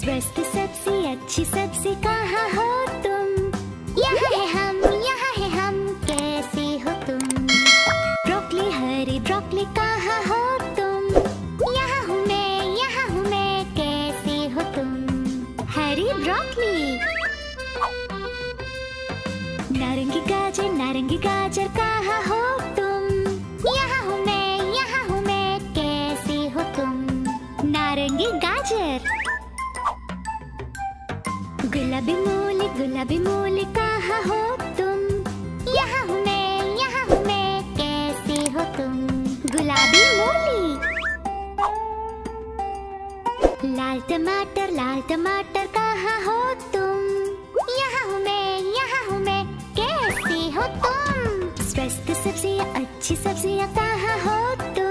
स्वस्थ सब्जी अच्छी सब्जी कहाँ हो तुम? यहाँ है हम, कैसे हो तुम? ब्रोकली हरी ब्रोकली कहाँ हो तुम? यहाँ हूँ मैं, कैसे हो तुम? हरी ब्रोकली। नारंगी गाजर कहाँ हो तुम? यहाँ हूँ मैं, कैसे हो तुम? नारंगी गाजर। गुलाबी मूली कहाँ हो तुम? यहाँ हूँ मैं, कैसे हो तुम? गुलाबी मूली। लाल टमाटर कहाँ हो तुम? यहाँ हूँ मैं, कैसे हो तुम? स्वस्थ सब्जियाँ अच्छी सब्जियाँ कहाँ हो तुम?